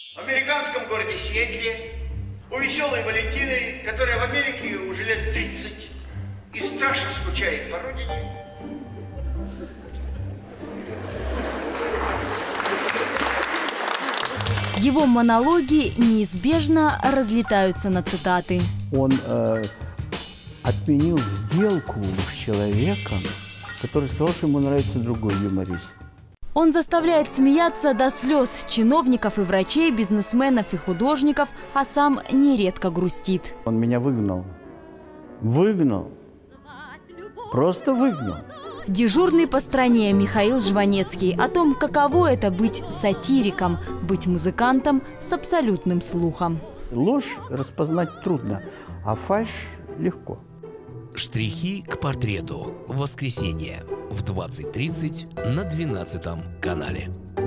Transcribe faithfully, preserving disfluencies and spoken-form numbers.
В американском городе Сиэтле у веселой Валентины, которая в Америке уже лет тридцать и страшно скучает по родине. Его монологи неизбежно разлетаются на цитаты. Он э, отменил сделку с человеком, который сказал, что ему нравится другой юморист. Он заставляет смеяться до слез чиновников и врачей, бизнесменов и художников, а сам нередко грустит. Он меня выгнал. Выгнал. Просто выгнал. Дежурный по стране Михаил Жванецкий о том, каково это быть сатириком, быть музыкантом с абсолютным слухом. Ложь распознать трудно, а фальшь легко. Штрихи к портрету. В воскресенье в двадцать тридцать на двенадцатом канале.